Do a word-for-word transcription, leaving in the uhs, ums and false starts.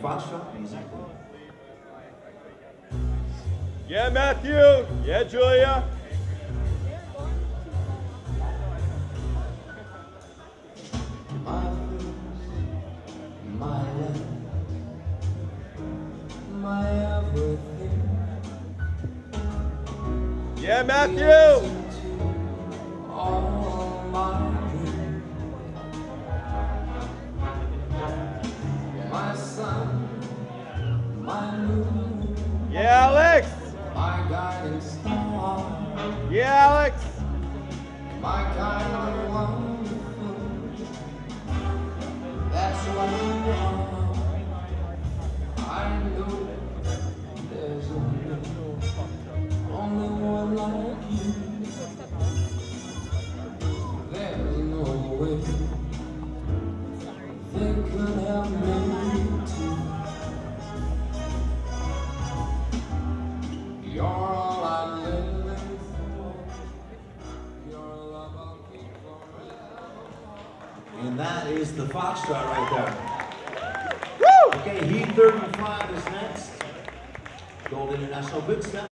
Foxtrot music. Yeah, Matthew. Yeah, Julia. My first, my love, my everything. Yeah, Matthew. All my dreams. My sun, my moon. Yeah, Alex. My guiding star. Yeah, Alex. My kind of wonderful. That's what you are. I know there's only, only one like you. There's no way they could have made two. You're all I live for. Your love I'll keep forever. And that is the Foxtrot right there. Woo! Okay, Heat thirty-five is next. Gold International Big Step.